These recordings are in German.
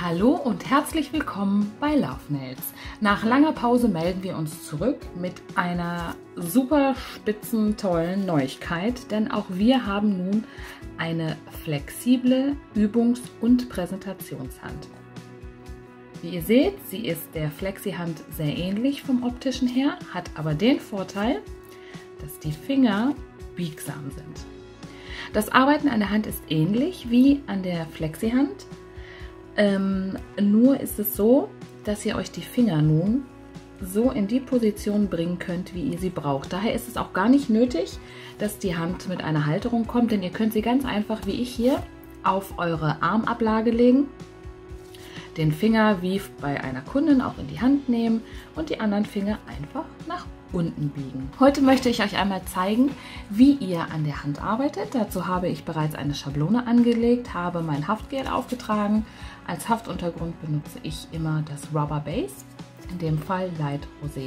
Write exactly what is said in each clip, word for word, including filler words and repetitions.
Hallo und herzlich willkommen bei Love Nails. Nach langer Pause melden wir uns zurück mit einer super spitzen, tollen Neuigkeit, denn auch wir haben nun eine flexible Übungs- und Präsentationshand. Wie ihr seht, sie ist der Flexi-Hand sehr ähnlich vom optischen her, hat aber den Vorteil, dass die Finger biegsam sind. Das Arbeiten an der Hand ist ähnlich wie an der Flexi-Hand. Ähm, nur ist es so, dass ihr euch die Finger nun so in die Position bringen könnt, wie ihr sie braucht. Daher ist es auch gar nicht nötig, dass die Hand mit einer Halterung kommt, denn ihr könnt sie ganz einfach, wie ich hier, auf eure Armablage legen, den Finger wie bei einer Kundin auch in die Hand nehmen und die anderen Finger einfach nach unten biegen. Heute möchte ich euch einmal zeigen, wie ihr an der Hand arbeitet. Dazu habe ich bereits eine Schablone angelegt, habe mein Haftgel aufgetragen. Als Haftuntergrund benutze ich immer das Rubber Base, in dem Fall Light Rosé.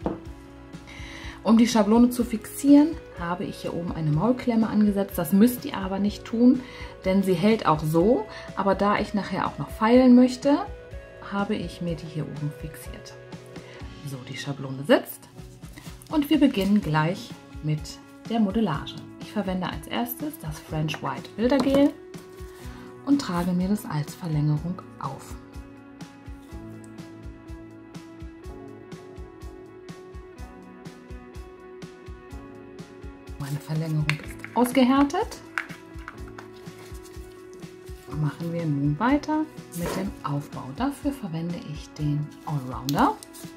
Um die Schablone zu fixieren, habe ich hier oben eine Maulklemme angesetzt. Das müsst ihr aber nicht tun, denn sie hält auch so. Aber da ich nachher auch noch feilen möchte, habe ich mir die hier oben fixiert. So, die Schablone sitzt. Und wir beginnen gleich mit der Modellage. Ich verwende als erstes das French White Bildergel und trage mir das als Verlängerung auf. Meine Verlängerung ist ausgehärtet. Machen wir nun weiter mit dem Aufbau. Dafür verwende ich den Allrounder.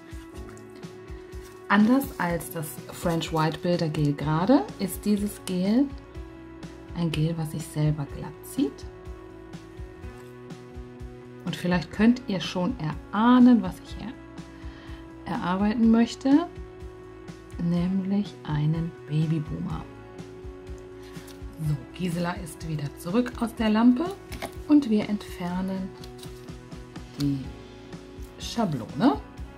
Anders als das French White Bildergel gerade ist dieses Gel ein Gel, was sich selber glatt zieht. Und vielleicht könnt ihr schon erahnen, was ich hier erarbeiten möchte, nämlich einen Babyboomer. So, Gisela ist wieder zurück aus der Lampe und wir entfernen die Schablone.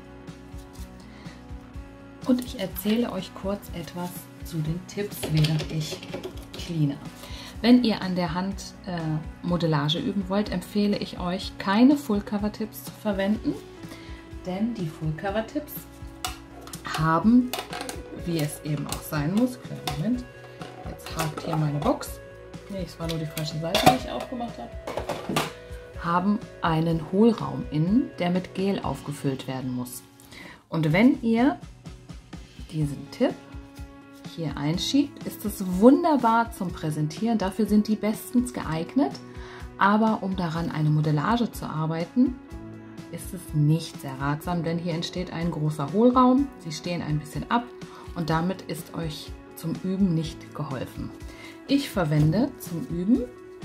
Und ich erzähle euch kurz etwas zu den Tipps, während ich cleane. Wenn ihr an der Hand äh, Modellage üben wollt, empfehle ich euch, keine Full-Cover-Tipps zu verwenden, denn die Full-Cover-Tipps haben, wie es eben auch sein muss, kleinen Moment, jetzt hakt hier meine Box, nee, es war nur die falsche Seite, die ich aufgemacht habe, haben einen Hohlraum innen, der mit Gel aufgefüllt werden muss. Und wenn ihr diesen Tipp hier einschiebt, ist es wunderbar zum Präsentieren. Dafür sind die bestens geeignet. Aber um daran eine Modellage zu arbeiten, ist es nicht sehr ratsam, denn hier entsteht ein großer Hohlraum. Sie stehen ein bisschen ab und damit ist euch zum Üben nicht geholfen. Ich verwende zum Üben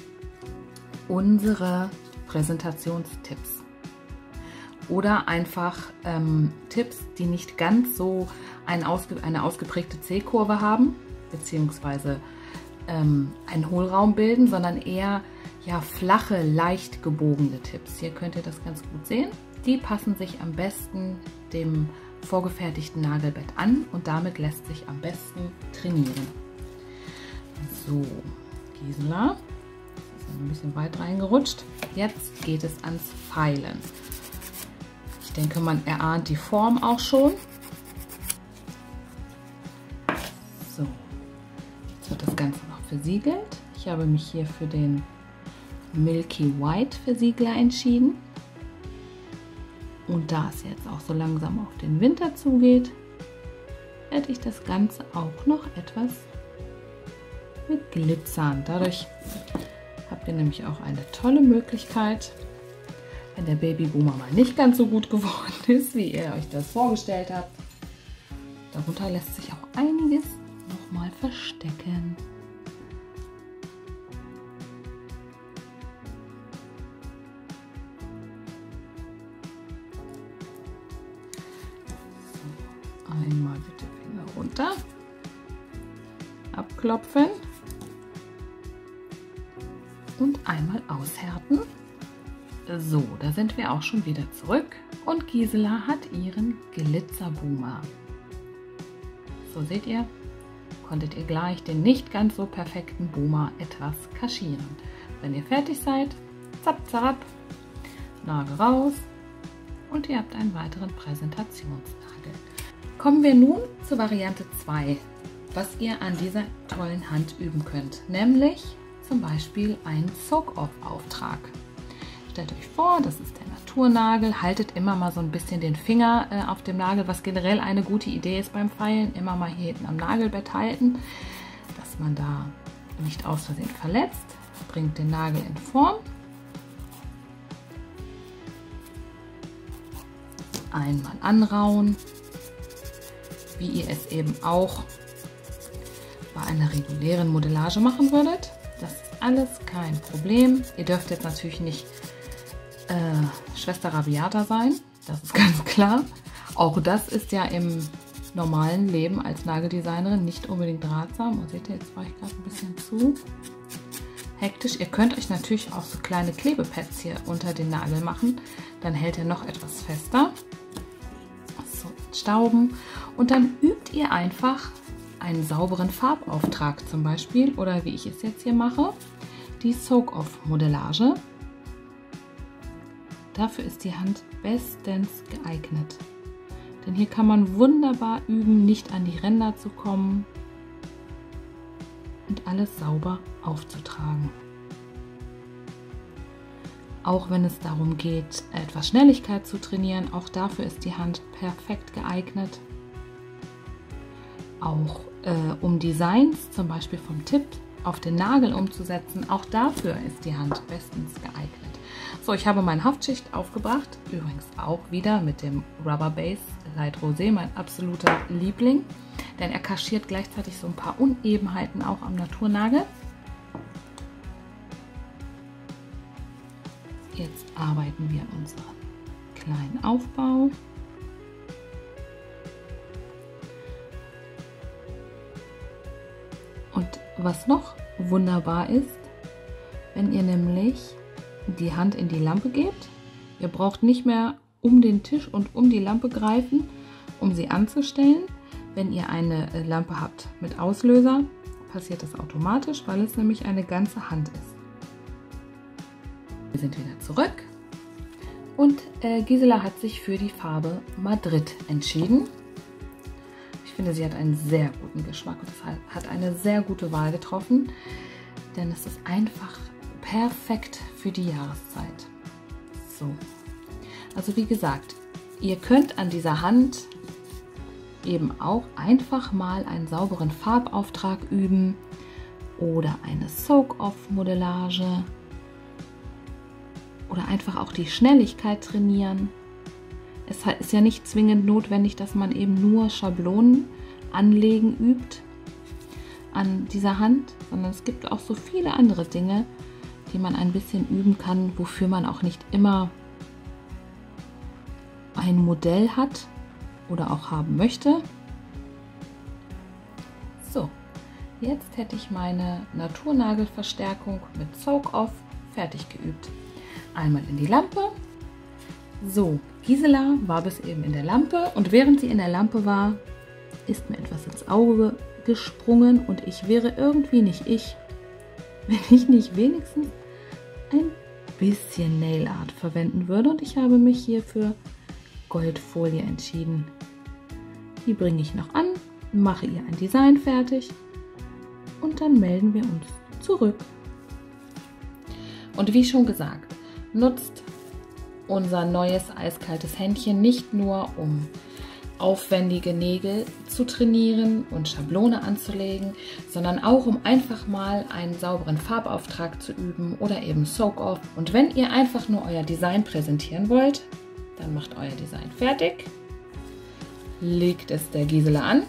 unsere Präsentationstipps. Oder einfach ähm, Tipps, die nicht ganz so ein ausge eine ausgeprägte C-Kurve haben, beziehungsweise ähm, einen Hohlraum bilden, sondern eher ja, flache, leicht gebogene Tipps. Hier könnt ihr das ganz gut sehen. Die passen sich am besten dem vorgefertigten Nagelbett an und damit lässt sich am besten trainieren. So, Gisela, das ist ein bisschen weit reingerutscht. Jetzt geht es ans Feilen. Ich denke, man erahnt die Form auch schon. So, jetzt wird das Ganze noch versiegelt. Ich habe mich hier für den Milky White Versiegler entschieden. Und da es jetzt auch so langsam auf den Winter zugeht, werde ich das Ganze auch noch etwas mit Glitzern. Dadurch habt ihr nämlich auch eine tolle Möglichkeit, wenn der Babyboomer mal nicht ganz so gut geworden ist, wie ihr euch das vorgestellt habt. Darunter lässt sich auch einiges nochmal verstecken. So, einmal bitte Finger runter, abklopfen und einmal aushärten. So, da sind wir auch schon wieder zurück und Gisela hat ihren Glitzerboomer. So seht ihr, konntet ihr gleich den nicht ganz so perfekten Boomer etwas kaschieren. Wenn ihr fertig seid, zapp, zapp, Nagel raus und ihr habt einen weiteren Präsentationsnagel. Kommen wir nun zur Variante zwei, was ihr an dieser tollen Hand üben könnt, nämlich zum Beispiel einen Soak-Off-Auftrag. Stellt euch vor, das ist der Naturnagel, haltet immer mal so ein bisschen den Finger äh, auf dem Nagel, was generell eine gute Idee ist beim Feilen, immer mal hier hinten am Nagelbett halten, dass man da nicht aus Versehen verletzt. Bringt den Nagel in Form. Einmal anrauen, wie ihr es eben auch bei einer regulären Modellage machen würdet. Das ist alles kein Problem. Ihr dürft jetzt natürlich nicht äh, Schwester Rabiata sein, das ist ganz klar. Auch das ist ja im normalen Leben als Nageldesignerin nicht unbedingt ratsam. Und seht ihr, jetzt war ich gerade ein bisschen zu hektisch. Ihr könnt euch natürlich auch so kleine Klebepads hier unter den Nagel machen. Dann hält er noch etwas fester. So, stauben. Und dann übt ihr einfach einen sauberen Farbauftrag zum Beispiel. Oder wie ich es jetzt hier mache, die Soak-Off-Modellage. Dafür ist die Hand bestens geeignet. Denn hier kann man wunderbar üben, nicht an die Ränder zu kommen und alles sauber aufzutragen. Auch wenn es darum geht, etwas Schnelligkeit zu trainieren, auch dafür ist die Hand perfekt geeignet. Auch äh, um Designs, zum Beispiel vom Tipp, auf den Nagel umzusetzen, auch dafür ist die Hand bestens geeignet. So, ich habe meine Haftschicht aufgebracht, übrigens auch wieder mit dem Rubber Base Light Rosé, mein absoluter Liebling, denn er kaschiert gleichzeitig so ein paar Unebenheiten auch am Naturnagel. Jetzt arbeiten wir unseren kleinen Aufbau. Und was noch wunderbar ist, wenn ihr nämlich die Hand in die Lampe gebt, ihr braucht nicht mehr um den Tisch und um die Lampe greifen, um sie anzustellen. Wenn ihr eine Lampe habt mit Auslöser, passiert das automatisch, weil es nämlich eine ganze Hand ist. Wir sind wieder zurück und äh, Gisela hat sich für die Farbe Madrid entschieden. Ich finde, sie hat einen sehr guten Geschmack und hat eine sehr gute Wahl getroffen, denn es ist einfach perfekt für die Jahreszeit. So, also wie gesagt, ihr könnt an dieser Hand eben auch einfach mal einen sauberen Farbauftrag üben oder eine Soak-Off-Modellage oder einfach auch die Schnelligkeit trainieren. Es ist ja nicht zwingend notwendig, dass man eben nur Schablonen anlegen übt an dieser Hand, sondern es gibt auch so viele andere Dinge, die man ein bisschen üben kann, wofür man auch nicht immer ein Modell hat oder auch haben möchte. So, jetzt hätte ich meine Naturnagelverstärkung mit Soak-Off fertig geübt. Einmal in die Lampe. So, Gisela war bis eben in der Lampe und während sie in der Lampe war, ist mir etwas ins Auge gesprungen und ich wäre irgendwie nicht ich, wenn ich nicht wenigstens ein bisschen Nail Art verwenden würde, und ich habe mich hier für Goldfolie entschieden. Die bringe ich noch an, mache ihr ein Design fertig und dann melden wir uns zurück. Und wie schon gesagt, nutzt unser neues eiskaltes Händchen nicht nur, um aufwendige Nägel zu trainieren und Schablone anzulegen, sondern auch, um einfach mal einen sauberen Farbauftrag zu üben oder eben Soak-Off. Und wenn ihr einfach nur euer Design präsentieren wollt, dann macht euer Design fertig, legt es der Gisela an.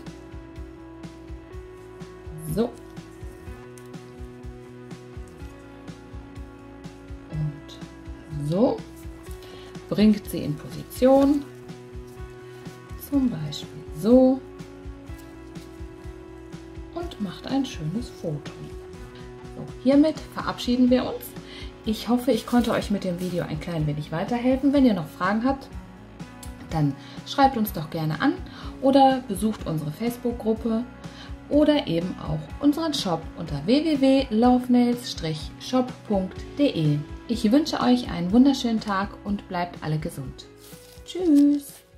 So. Und so. Bringt sie in Position. Zum Beispiel so. Und macht ein schönes Foto. So, hiermit verabschieden wir uns. Ich hoffe, ich konnte euch mit dem Video ein klein wenig weiterhelfen. Wenn ihr noch Fragen habt, dann schreibt uns doch gerne an oder besucht unsere Facebook-Gruppe oder eben auch unseren Shop unter w w w punkt lovenails Strich shop punkt de. Ich wünsche euch einen wunderschönen Tag und bleibt alle gesund. Tschüss!